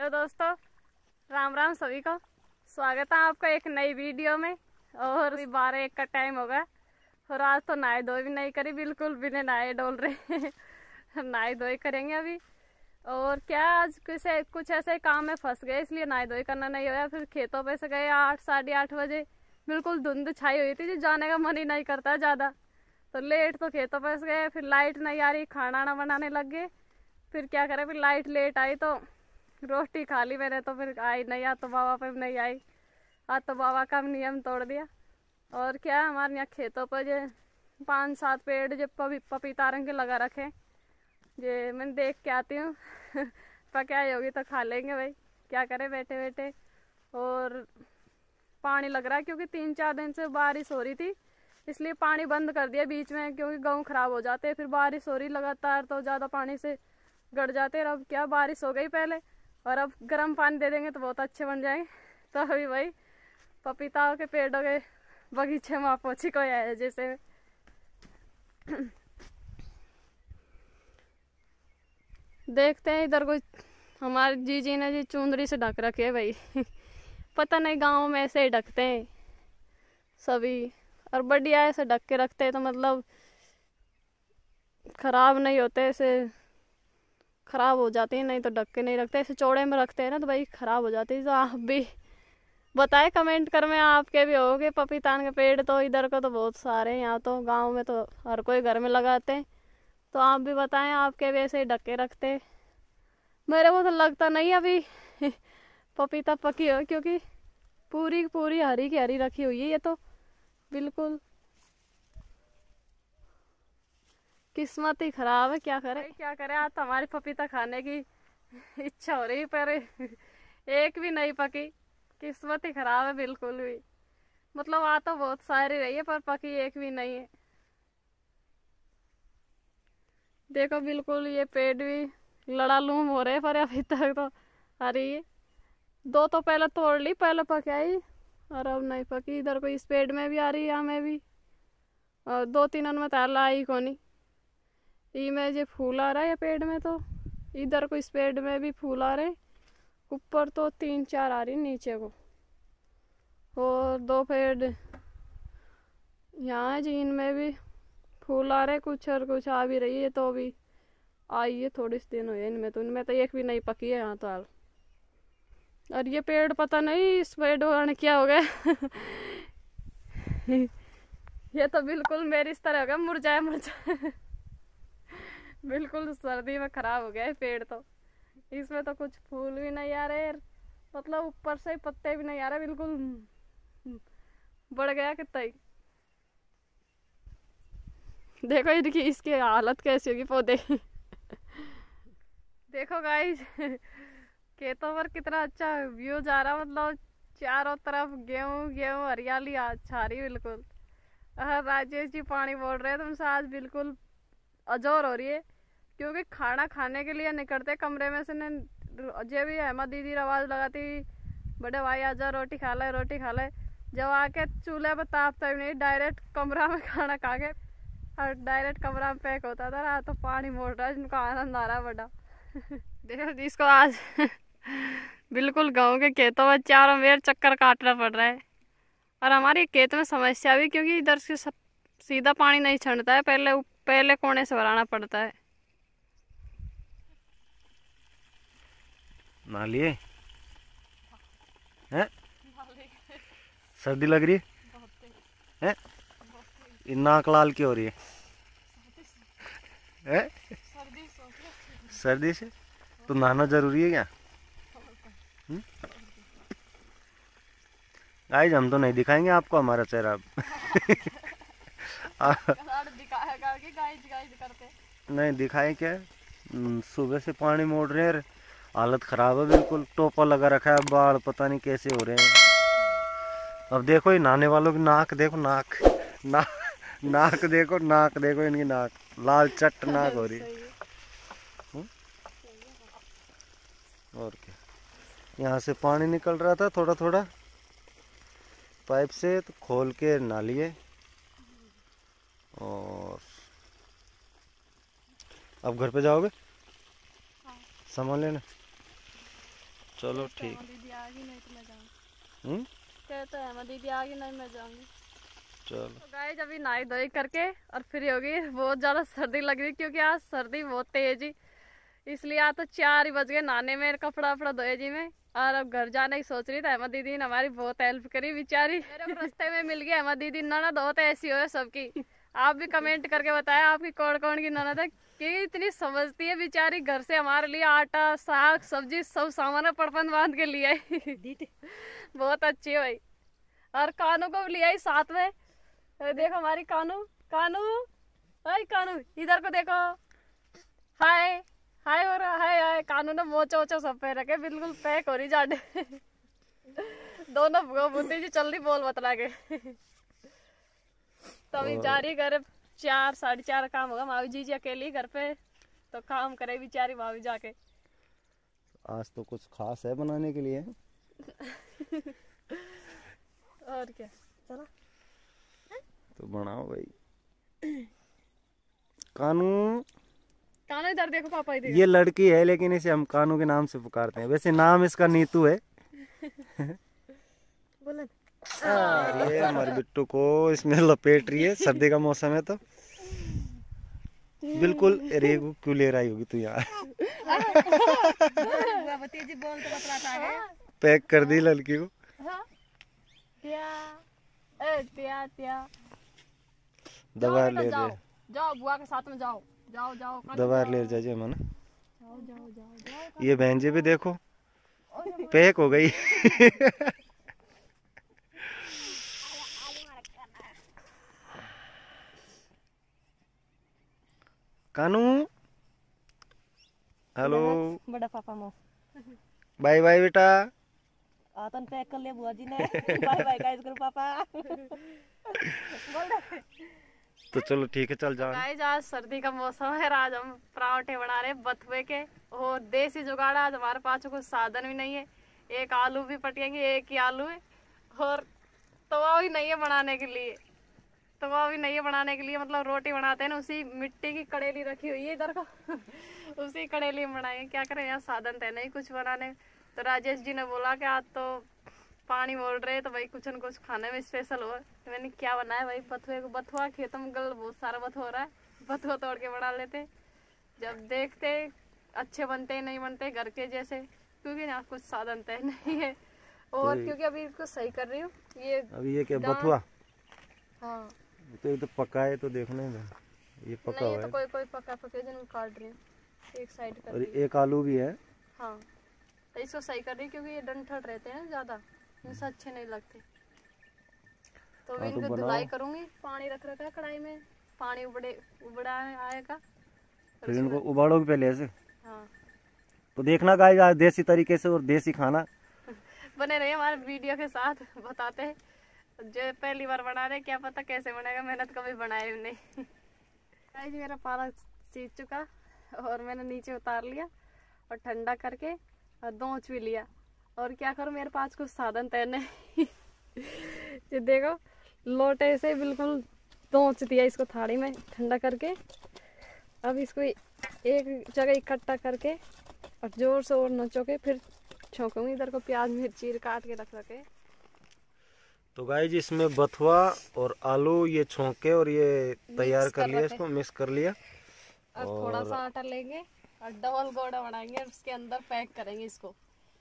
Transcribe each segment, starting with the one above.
Hello दोस्तों, राम राम सभी को। स्वागत है आपका एक नई वीडियो में। और अभी 12-1 का टाइम हो गया और आज तो नहाए धोए भी नहीं करी, बिल्कुल बिना नहाए डोल रहे नहाए धोए करेंगे अभी। और क्या आज कुछ ऐसे काम में फंस गए, इसलिए नहाए धोए करना नहीं होया। फिर खेतों पे से गए 8-8:30 बजे, बिल्कुल धुंध छाई हुई थी, जो जाने का मन ही नहीं करता ज़्यादा। तो लेट तो खेतों पे से गए, फिर लाइट नहीं आ रही, खाना ना बनाने लग गए। फिर क्या करें, फिर लाइट लेट आई तो रोटी खा ली मैंने। तो फिर आई नहीं, आज तो बाबा पे नहीं आई। आज तो बाबा का नियम तोड़ दिया। और क्या, हमारे यहाँ खेतों पर जो 5-7 पेड़ जो पपीता रंग के लगा रखे, ये मैं देख के आती हूँ पकाई होगी तो खा लेंगे भाई, क्या करें बैठे बैठे। और पानी लग रहा है क्योंकि 3-4 दिन से बारिश हो रही थी, इसलिए पानी बंद कर दिया बीच में, क्योंकि गेहूँ खराब हो जाते हैं। फिर बारिश हो रही लगातार तो ज़्यादा पानी से गड़ जाते हैं। अब क्या, बारिश हो गई पहले और अब गर्म पानी दे देंगे तो बहुत अच्छे बन जाएंगे। तो अभी भाई पपीताओं के पेड़ों के बगीचे में पोछी को है जैसे देखते हैं इधर कोई। हमारे जीजी ने जी चुंदरी से ढक रखे है भाई पता नहीं, गाँव में ऐसे ही ढकते हैं सभी, और बढ़िया ऐसे ढक के रखते हैं तो मतलब खराब नहीं होते। ऐसे खराब हो जाती है, नहीं तो ढक के नहीं रखते, ऐसे चौड़े में रखते हैं ना तो भाई खराब हो जाती है। तो आप भी बताए कमेंट कर में, आपके भी होगे पपीतान के पेड़। तो इधर को तो बहुत सारे हैं, यहाँ तो गांव में तो हर कोई घर में लगाते हैं। तो आप भी बताएं, आपके भी ऐसे ही ढक के रखते हैं। मेरे को तो लगता नहीं अभी पपीता पकी हो, क्योंकि पूरी पूरी हरी की हरी रखी हुई है ये तो। बिल्कुल किस्मत ही खराब है, क्या करे क्या करे। आज तो हमारी पपीता खाने की इच्छा हो रही, पर एक भी नहीं पकी। किस्मत ही खराब है बिल्कुल भी। मतलब आ तो बहुत सारी रही है पर पकी एक भी नहीं है। देखो बिल्कुल ये पेड़ भी लड़ालूम हो रहे, पर अभी तक तो हरी है। 2 तो पहले तोड़ ली, पहले पकाई और अब नहीं पकी। इधर को इस पेड़ में भी आ रही है, यहाँ में भी, और 2-3 में तो आई कोनी। ई में जो फूल आ रहा है पेड़ में, तो इधर को इस पेड़ में भी फूल आ रहे, ऊपर तो 3-4 आ रही नीचे को। और 2 पेड़ यहाँ है जी, इनमें भी फूल आ रहे कुछ, और कुछ आ भी रही है। तो अभी आई है, थोड़े से दिन हुए इनमें तो एक भी नहीं पकी है यहाँ तो हाल। और ये पेड़ पता नहीं इस पेड़ ने क्या हो गया ये तो बिल्कुल मेरी इस तरह हो गया, मुरझाए मुरझाए बिल्कुल सर्दी में खराब हो गया है पेड़। तो इसमें तो कुछ फूल भी नहीं आ रहे, मतलब ऊपर से पत्ते भी नहीं आ रहे, बिल्कुल बढ़ गया कितना ही। देखो इनकी इसकी हालत कैसी होगी पौधे देखो गाइस खेतों पर कितना अच्छा व्यू जा रहा, मतलब चारों तरफ गेहूं गेहूं हरियाली छा रही बिल्कुल। राजेश जी पानी बोल रहे हैं तुमसे, आज बिल्कुल अजोर हो रही है, क्योंकि खाना खाने के लिए निकलते कमरे में से जे भी अहमद दीदी आवाज़ लगाती, बड़े भाई आजा रोटी खा ले रोटी खा ले। जब आके चूल्हे पर तापता ही नहीं, डायरेक्ट कमरा में खाना खा के और डायरेक्ट कमरा में पैक होता था ना। तो पानी मोड़ रहा है, जिनको आनंद आ रहा है बड़ा देखो जिसको आज बिल्कुल गाँव के खेतों में चारों मेर चक्कर काटना पड़ रहा है। और हमारे खेत में समस्या भी, क्योंकि इधर से सीधा पानी नहीं छंटता है, पहले कोने से भराना पड़ता है। नहा लिए हैं? सर्दी लग रही है? ये नाक लाल क्यों हो रही है? सर्दी से तो नहाना जरूरी है क्या? गाइस हम तो नहीं दिखाएंगे आपको हमारा चेहरा नहीं दिखाए क्या? सुबह से पानी मोड़ रहे हैं, हालत खराब है बिल्कुल। टोपा लगा रखा है, बाल पता नहीं कैसे हो रहे हैं। अब देखो ये नहाने वालों की नाक देखो, नाक नाक देखो इनकी नाक लाल चट नाक हो रही है। और क्या, यहाँ से पानी निकल रहा था थोड़ा थोड़ा पाइप से, तो खोल के नहा लिए। और अब घर पे जाओगे? हाँ। सामान लेना चलो ठीक। दीदी आ गई नहीं तो मैं जाऊंगी। हम्म, कहते हैं दीदी आ गई नहीं मैं जाऊंगी। चलो। तो गाइस अभी नहाई धोई करके और फ्री हो गई। बहुत ज़्यादा सर्दी लग रही क्योंकि आज सर्दी बहुत तेज ही, इसलिए आज तो 4 ही बज गए नहाने में, कपड़ा वपड़ा धोए जी में। और अब घर जाने की सोच रही थी। अहमद दीदी ने हमारी बहुत हेल्प करी बेचारी, मेरे को रास्ते में मिल गई अहमद दीदी। ननद होते ऐसी हो सबकी। आप भी कमेंट करके बताया आपकी कौन कौन की ननद है, कि इतनी समझती है बेचारी। घर से हमारे लिए आटा साग सब्जी सब सामान पड़पन बांध के लिए आई बहुत अच्छी है भाई। और कानू को भी ले आई साथ में। देखो हमारी कानू, कानू हाय कानू इधर को देखो, हाय हाय हो रहा है। हाय कानू ने मोचा वोचा सब पे रखे, बिल्कुल पैक हो रही जाडे दोनों बुद्धि जी चल रही बोल बतला के तो अभी जा रही घर। 4 साढ़े 4 काम होगा। मावी जी अकेली घर पे तो काम करे बेचारी मावी जाके। आज तो कुछ खास है बनाने के लिए। और क्या, चलो तो बनाओ भाई। कानू, कानू इधर देखो पापा इधर। ये लड़की है लेकिन इसे हम कानू के नाम से पुकारते हैं। वैसे नाम इसका नीतू है। बोलन ये हमारे बिट्टू को इसमें लपेट रही है। सर्दी का मौसम है तो बिल्कुल। रेगू क्यों ले रही होगी तू यार? पैक कर दी लड़की को। दवा ले जाओ रहे, जाओ बुआ के साथ में जाओ, जाओ जाओ दवा ले जाइए मना। जाओ जाओ जाओ जाओ। ये बहन जी भी देखो पैक हो गई। कानू हेलो, बड़ा पापा मो बाय बाय बेटा। आतन पैक कर ले बुआ जी ने। बाय बाय गाइस करो पापा। तो चलो ठीक है, चल जाओ। गाइस आज सर्दी का मौसम है। आज हम पराठे बना रहे हैं बथुए के, और देसी जुगाड़। आज हमारे पास कुछ साधन भी नहीं है। एक आलू भी पटिएंगे, एक ही आलू है, और तवा भी नहीं है बनाने के लिए। तवा भी नहीं है बनाने के लिए, मतलब रोटी बनाते हैं ना, उसी मिट्टी की कड़ेली रखी हुई है इधर को उसी कड़ेली में बनाएंगे। क्या करें यार, साधन तो नहीं कुछ बनाने। तो राजेश जी ने बोला कि आज तो पानी मोड़ रहे तो भाई कुछ न कुछ खाने में स्पेशल हो। तो मैंने क्या बनाया भाई, बथुए को। बथुआ खेतों में गल बहुत सारा बथुआ हो रहा है, बथुआ तोड़ के बना लेते। जब देखते अच्छे बनते नहीं बनते घर के जैसे, क्योंकि यहाँ कुछ साधन तय नहीं है। और क्योंकि अभी इसको सही कर रही हूँ। ये अभी ये क्या बथुआ? हाँ तो ये तो पका है, तो देखने में ये पका नहीं, हुआ ये तो है। कोई कोई पका पके जिनको काट रही हूँ, एक साइड कर और रही हूँ। एक आलू भी है। हाँ तो इसको सही कर रही हूँ, क्योंकि ये डंठल रहते हैं ज्यादा, इनसे अच्छे नहीं लगते। तो अभी हाँ, तो इनको बनाओ। धुलाई करूंगी। पानी रख रखा है कढ़ाई में, पानी उबड़ा आएगा और फिर इनको उसमें- उबालोगे पहले ऐसे। हाँ तो देखना गाइस आज देसी तरीके से और देसी खाना। बने रहिए हमारे वीडियो के साथ, बताते हैं। जो पहली बार बना रहे क्या पता कैसे बनेगा, मेहनत कभी बनाए भी नहीं। गाइस मेरा पालक सीज चुका और मैंने नीचे उतार लिया और ठंडा करके और दोंच भी लिया। और क्या करूं, मेरे पास कुछ साधन तय नहीं। ये देखो लोटे से बिल्कुल दोंच दिया इसको थाली में ठंडा करके। अब इसको एक जगह इकट्ठा करके और जोर से और नचो के फिर छोंकूंगी। इधर को प्याज मिर्ची काट के रख रखे। तो गाइस इसमें बथुआ और आलू ये छोंक के और ये तैयार कर लिया, इसको मिक्स कर लिया। और थोड़ा सा आटा लेंगे और डबल गोड़ा बनाएंगे और उसके अंदर पैक करेंगे इसको।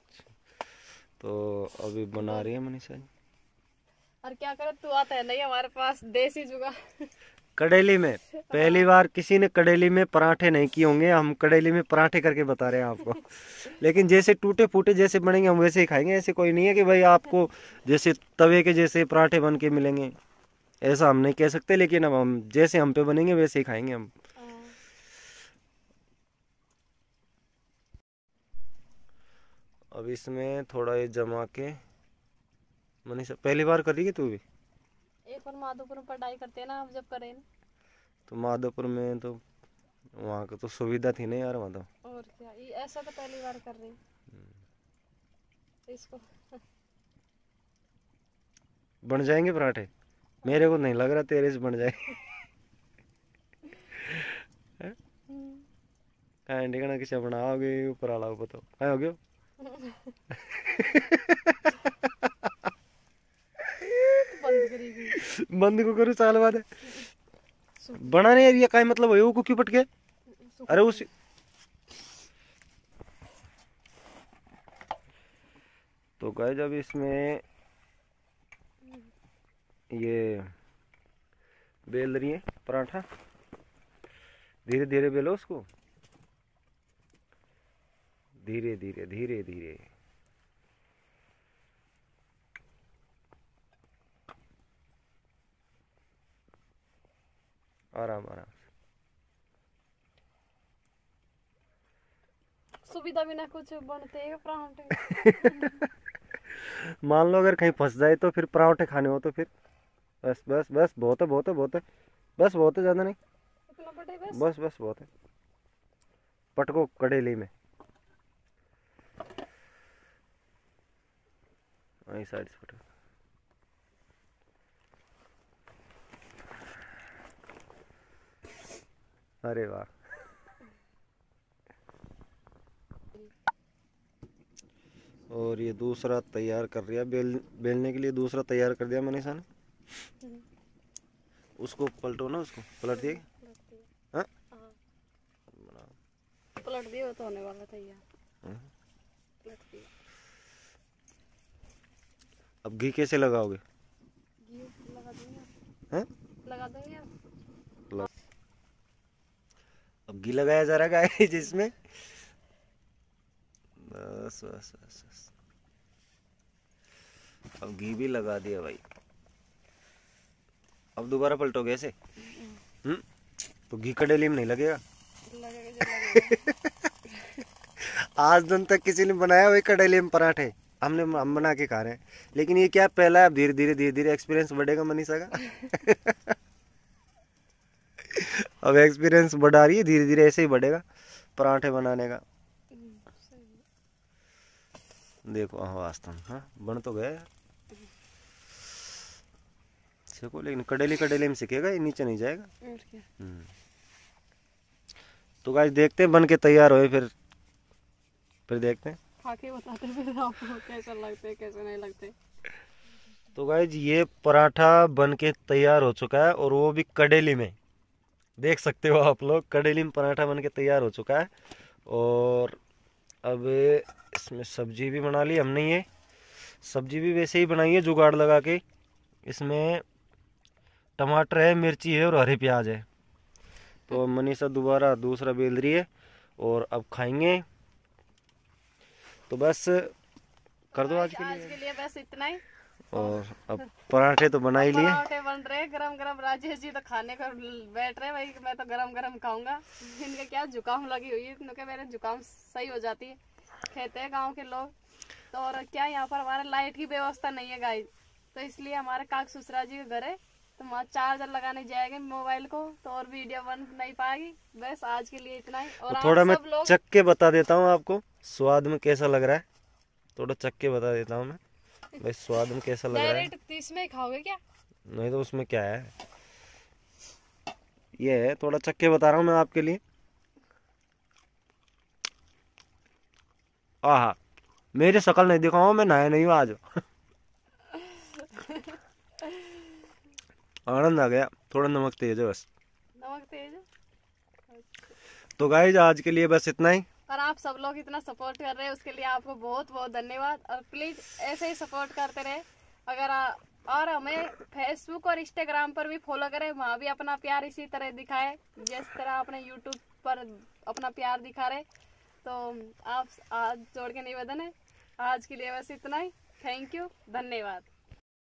तो अभी बना रही है मनीषा जी। और क्या करें, तू आता है नहीं हमारे पास देसी जुगाड़। कड़ेली में पहली बार किसी ने कड़ेली में पराठे नहीं किए होंगे, हम कड़ेली में पराठे करके बता रहे हैं आपको। लेकिन जैसे टूटे फूटे जैसे बनेंगे हम वैसे ही खाएंगे। ऐसे कोई नहीं है कि भाई आपको जैसे तवे के जैसे पराठे बन के मिलेंगे, ऐसा हम नहीं कह सकते। लेकिन अब हम जैसे हम पे बनेंगे वैसे ही खाएंगे हम। अब इसमें थोड़ा ये जमा के, मनीषा पहली बार कर रही है तू भी? एक बार माधोपुर में पढ़ाई करते हैं ना, हम जब करें ना। तो माधोपुर में तो वहाँ का तो सुविधा थी ना यार वहाँ तो। और क्या, ये ऐसा तो पहली बार कर रही हूँ। तो इसको बन जाएंगे पराठे? मेरे को नहीं लग रहा तेरे से बन जाए। कहाँ किसी बनाओगे ऊपर आला बताओ कहाँ हो गया? बंद करेगी। बंद को करूँ साल बाद बनाने यार, ये का मतलब है वो क्यों पटके? अरे उस तो गाइस जब इसमें ये बेल रही है पराठा, धीरे धीरे बेलो उसको, धीरे धीरे धीरे धीरे। आराम आराम। सुविधा बिना कुछ बनते हैं पराठे। मान लो अगर कहीं फंस जाए तो फिर पराठे खाने हो तो फिर बस बस बस बहुत है बहुत है बहुत है, बस बहुत है, ज्यादा नहीं, इतना बड़े बस। बस बस बहुत है। पटको कड़ेली में वही साइड से पटको। अरे वाह। और ये दूसरा तैयार कर दिया, बेलने के लिए दूसरा तैयार कर दिया मनीषा ने। उसको पलटो ना, उसको पलट दिए। हाँ? पलट दिए तो होने वाला तैयार। पलट दिया। अब घी कैसे लगाओगे? घी लगा देंगे। हैं? लगा देंगे। अब घी लगाया जा रहा है जिसमें बस बस बस बस। अब घी भी लगा दिया भाई। अब दोबारा पलटोगे ऐसे? तो घी कड़ेली में नहीं लगेगा। आज दिन तक किसी ने बनाया वही कड़ेली में पराठे, हम बना के खा रहे हैं। लेकिन ये क्या पहला है, अब धीरे धीरे धीरे धीरे एक्सपीरियंस बढ़ेगा मनीषा का। अब एक्सपीरियंस बढ़ा रही है, धीरे धीरे ऐसे ही बढ़ेगा पराठे बनाने का। देखो वास्तव में हाँ बन तो गया यार। सीखो, लेकिन कड़ेली में सीखेगा, ये नीचे नहीं जाएगा। तो गाइस देखते हैं बन के तैयार हुए, फिर देखते हैं, खा के बताते फिर आपको कैसे लगते कैसे नहीं लगते। तो गाइस ये पराठा बन के तैयार हो चुका है, और वो भी कड़ेली में। देख सकते हो आप लोग, कड़ेली में पराठा बन के तैयार हो चुका है। और अब इसमें सब्जी भी बना ली हमने। ये सब्जी भी वैसे ही बनाई है जुगाड़ लगा के। इसमें टमाटर है, मिर्ची है और हरे प्याज है। तो मनीषा दोबारा दूसरा बेल रही है और अब खाएंगे। तो बस कर दो आज के लिए बस इतना ही। और अब पराठे तो बना ही लिए, पराठे बन रहे गरम गरम। राजेश जी तो खाने को बैठ रहे, भाई मैं तो गरम गरम खाऊंगा। इनके क्या जुकाम लगी हुई है, इनके मेरे जुकाम सही हो जाती है। कहते हैं गांव के लोग तो। और क्या यहाँ पर हमारे लाइट की व्यवस्था नहीं है गाइस, तो इसलिए हमारे काक ससुरा जी के घर है, तो वहाँ चार्जर लगाने जाएंगे मोबाइल को, तो और वीडियो बन नहीं पाएगी। बस आज के लिए इतना ही। और थोड़ा मैं सब लोग चख के बता देता हूँ आपको स्वाद में कैसा लग रहा है। थोड़ा चख के बता देता हूँ मैं भाई स्वाद में कैसा लग रहा है। डायरेक्ट इसमें ही खाओगे क्या? नहीं तो उसमें क्या है, ये है, थोड़ा चख के बता रहा हूँ मैं आपके लिए। आहा, मेरी शक्ल नहीं दिखाऊं, मैं नया नहीं हूँ आज। आनंद आ गया। थोड़ा नमक तेज है बस। नमक तेज है। तो गाइज आज के लिए बस इतना ही। और आप सब लोग इतना सपोर्ट कर रहे हैं उसके लिए आपको बहुत बहुत धन्यवाद। और प्लीज ऐसे ही सपोर्ट करते रहे। और हमें फेसबुक और इंस्टाग्राम पर भी फॉलो करें, वहाँ भी अपना प्यार इसी तरह दिखाए जिस तरह अपने यूट्यूब पर अपना प्यार दिखा रहे। तो आप आज जोड़ के निवेदन है, आज के लिए बस इतना ही। थैंक यू, धन्यवाद।